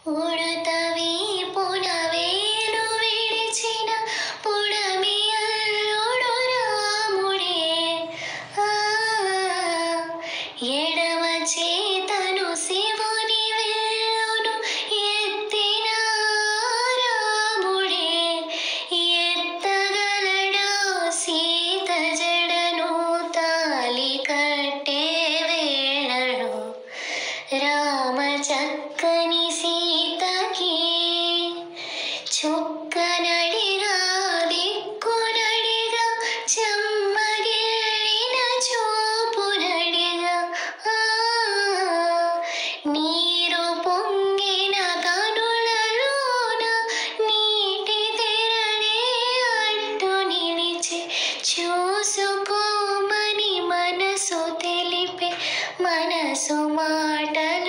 ఉడతవి పునవేలు విడిచిన పుడమి అల్లుడు రాముడే. ఎడమ చేతను శివుని వేలును ఎత్తిన రాముడే. ఎత్తగలడా సీత జడను తాలి కట్టే వేళను. రామ చక్కని సీతకి చుక్కనడిగా దిక్కునడిగా చెమ్మగిల్లిన చూపునడిగా. నీరు పొంగిన కనులలోన నీటి తెరనే అడ్డు నిలిచి చూసుకోమని మనసు తెలిపే మనసు మాటలు